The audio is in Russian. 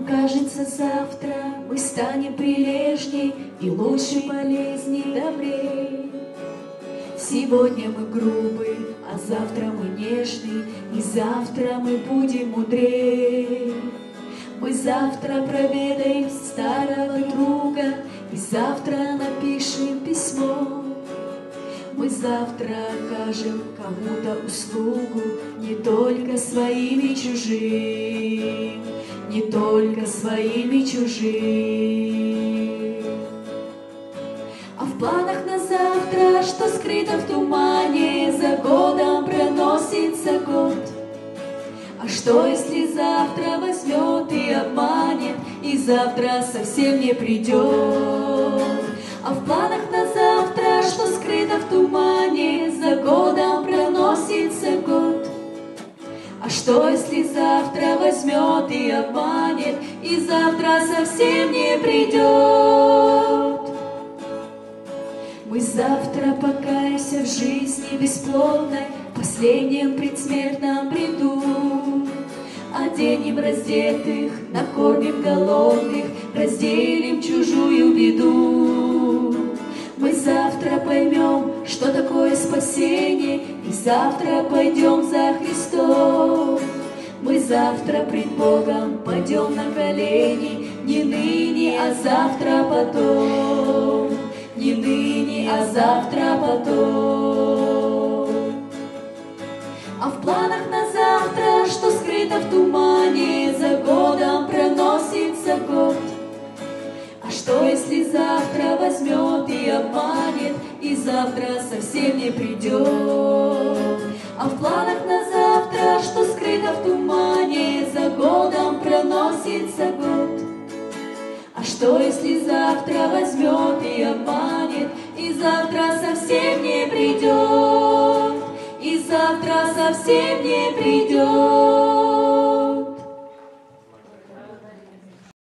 Нам кажется, завтра мы станем прилежней и лучше, полезней, добрей. Сегодня мы грубы, а завтра мы нежны, и завтра мы будем мудрей. Мы завтра проведаем старого друга, и завтра напишем письмо. Мы завтра окажем кому-то услугу, не только своим и чужим, не только своим и чужим. А в планах на завтра, что скрыто в тумане, за годом проносится год. А что, если завтра возьмет и обманет, и завтра совсем не придет? А в планах на завтра, что скрыто в тумане, за годом проносится год. А что, если завтра возьмет и обманет, и завтра совсем не придет? Мы завтра покаемся в жизни бесплодной, в последнем предсмертном бреду. Оденем раздетых, накормим голодных, разделим чужую беду. Мы завтра поймем, что такое спасение, и завтра пойдем за Христом. Мы завтра пред Богом пойдем на колени, не ныне, а завтра потом. Не ныне, а завтра потом. А в планах на завтра, что скрыто в тумане, за годом проносится год. А что, если завтра возьмет и обманет, и завтра совсем не придет? А в планах на завтра, что скрыто в тумане, за годом проносится год. А что, если завтра возьмет и обманет, и завтра совсем не придет, и завтра совсем не придет?